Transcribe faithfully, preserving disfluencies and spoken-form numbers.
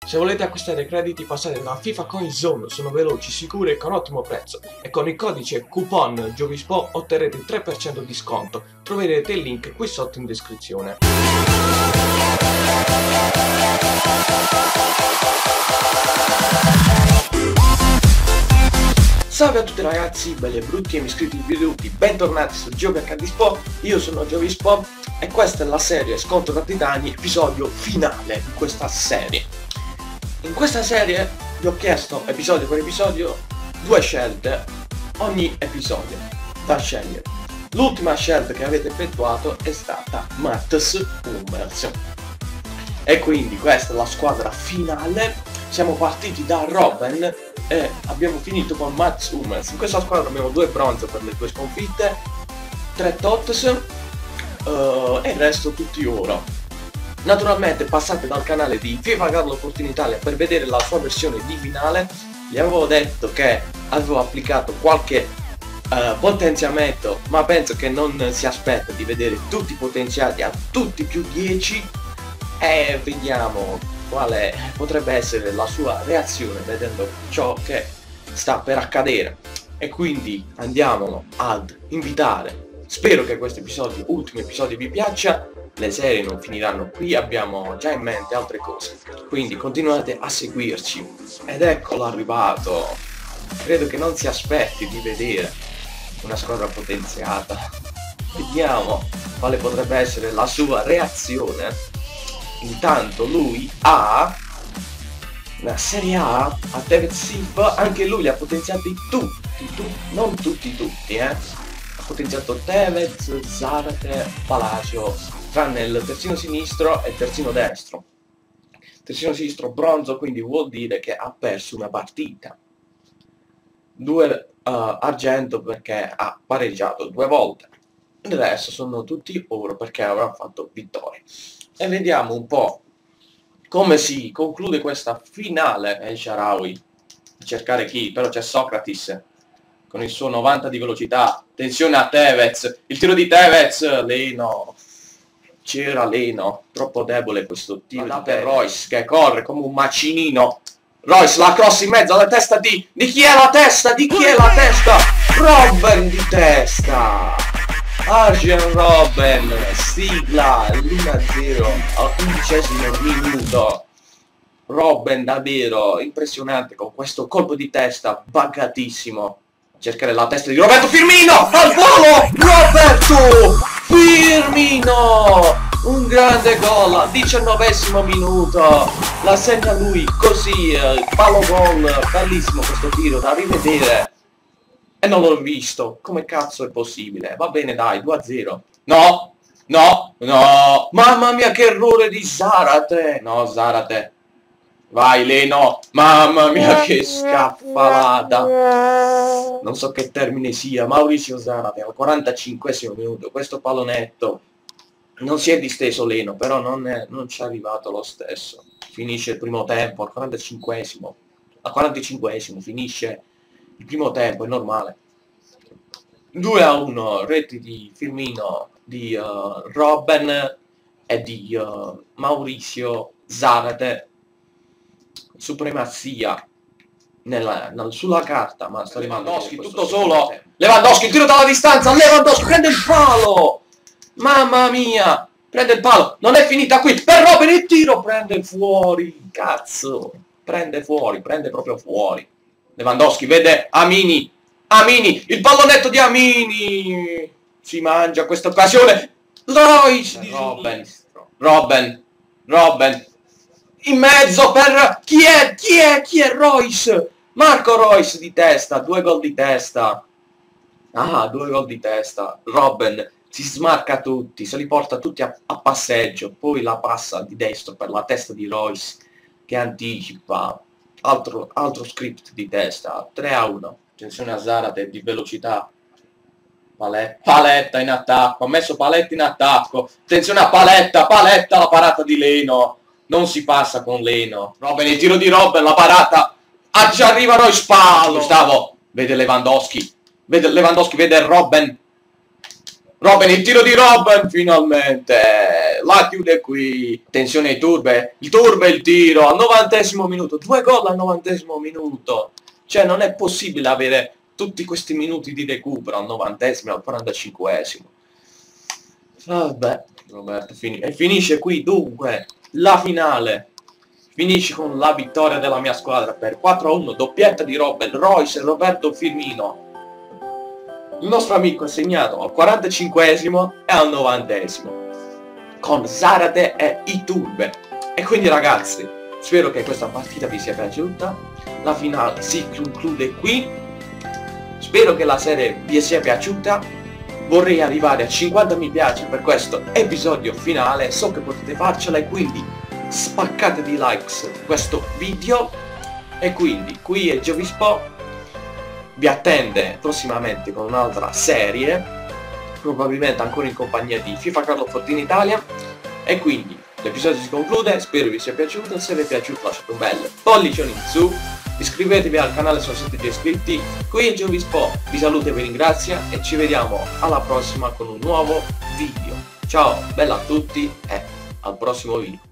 Se volete acquistare crediti passate da FIFA Coin Zone, sono veloci, sicuri e con ottimo prezzo, e con il codice coupon Giovispo otterrete il tre per cento di sconto. Troverete il link qui sotto in descrizione. Salve a tutti ragazzi, belli e brutti e iscritti veduti, bentornati su GioviArcadispo. Io sono Giovispo e questa è la serie Scontro tra Titani, episodio finale di questa serie. In questa serie vi ho chiesto episodio per episodio due scelte ogni episodio da scegliere. L'ultima scelta che avete effettuato è stata Mats Hummels e quindi questa è la squadra finale. Siamo partiti da Robben e abbiamo finito con Mats Hummels. In questa squadra abbiamo due bronze per le due sconfitte, tre tots uh, e il resto tutti oro. Naturalmente passate dal canale di FIFA Galloport in Italia per vedere la sua versione di finale. Vi avevo detto che avevo applicato qualche uh, potenziamento, ma penso che non si aspetta di vedere tutti potenziati a tutti più dieci e vediamo quale potrebbe essere la sua reazione vedendo ciò che sta per accadere. E quindi andiamo ad invitare, spero che questo episodio, ultimo episodio, vi piaccia. Le serie non finiranno qui, abbiamo già in mente altre cose, quindi continuate a seguirci. Ed eccolo arrivato. Credo che non si aspetti di vedere una squadra potenziata. Vediamo quale potrebbe essere la sua reazione. Intanto lui ha una Serie A a Tevez Silva, anche lui li ha potenziati tutti, tu, non tutti tutti, eh. Ha potenziato Tevez, Zarate, Palacio, tranne il terzino sinistro e il terzino destro. Terzino sinistro bronzo, quindi vuol dire che ha perso una partita. Due uh, argento perché ha pareggiato due volte. Il resto sono tutti oro perché avrà fatto vittoria. E vediamo un po' come si conclude questa finale. El Shaarawy a cercare chi, però c'è Socrates con il suo novanta di velocità. Attenzione a Tevez, il tiro di Tevez, Leno, c'era Leno, troppo debole questo tiro. Guardate Royce che corre come un macinino. Royce la cross in mezzo alla testa di... di chi è la testa? Di chi è la testa? Robben di testa! Arjen Robben, sigla l'uno a zero al quindicesimo minuto. Robben davvero impressionante con questo colpo di testa buggatissimo. Cercare la testa di Roberto Firmino al volo. Roberto Firmino, un grande gol al diciannovesimo minuto, la segna lui così, il palo gol, bellissimo questo tiro da rivedere. E non l'ho visto, come cazzo è possibile? Va bene dai, due a zero. No, no, no, mamma mia che errore di Zarate. No Zarate, vai Leno, mamma mia che scaffalata. Non so che termine sia, Maurizio Zarate al quarantacinquesimo minuto, questo pallonetto. Non si è disteso Leno, però non, è, non ci è arrivato lo stesso. Finisce il primo tempo al quarantacinquesimo. Al quarantacinquesimo finisce il primo tempo, è normale. due a uno, reti di Firmino, di uh, Robben e di uh, Maurizio Zarate. Supremazia nella, nella, sulla carta, ma sta Lewandowski tutto solo. Lewandowski, tiro dalla distanza, Lewandowski prende il palo. Mamma mia, prende il palo, non è finita qui. Per Robben il tiro, prende fuori, cazzo. Prende fuori, prende proprio fuori. Lewandowski vede Amini, Amini, il pallonetto di Amini, si mangia questa occasione. Royce di Robben, Robben, Robben, in mezzo per chi è, chi è, chi è Royce? Marco Royce di testa, due gol di testa. Ah, due gol di testa. Robben si smarca tutti, se li porta tutti a, a passeggio, poi la passa di destro per la testa di Royce che anticipa. Altro, altro script di testa, tre a uno. Attenzione a Zarate di velocità. Paletta, Paletta in attacco, ha messo Paletta in attacco. Attenzione a Paletta, Paletta la parata di Leno. Non si passa con Leno. Robben, il tiro di Robben, la parata. Ah, ci arriva Royce palo. Gustavo, vede Lewandowski. Vede Lewandowski, vede Robben. Robben, il tiro di Robben, finalmente. la chiude qui. Attenzione ai turbe, il turbe il tiro al novantesimo minuto, due gol al novantesimo minuto. Cioè non è possibile avere tutti questi minuti di recupero al novantesimo e al quarantacinquesimo. Vabbè, Roberto, fini e finisce qui dunque la finale. Finisce con la vittoria della mia squadra per quattro a uno, doppietta di Robben, Royce e Roberto Firmino. Il nostro amico ha segnato al quarantacinquesimo e al novantesimo con Zarate e Iturbe. E quindi ragazzi, spero che questa partita vi sia piaciuta. La finale si conclude qui. Spero che la serie vi sia piaciuta. Vorrei arrivare a cinquanta mi piace per questo episodio finale. So che potete farcela e quindi spaccate di likes questo video. E quindi qui è Giovispo. Vi attende prossimamente con un'altra serie, probabilmente ancora in compagnia di FIFA Carlo Fortini Italia. E quindi l'episodio si conclude, spero vi sia piaciuto. Se vi è piaciuto lasciate un bel pollice in su, iscrivetevi al canale se non siete già iscritti. Qui è Giovispo, vi saluto e vi ringrazio e ci vediamo alla prossima con un nuovo video. Ciao, bella a tutti e al prossimo video.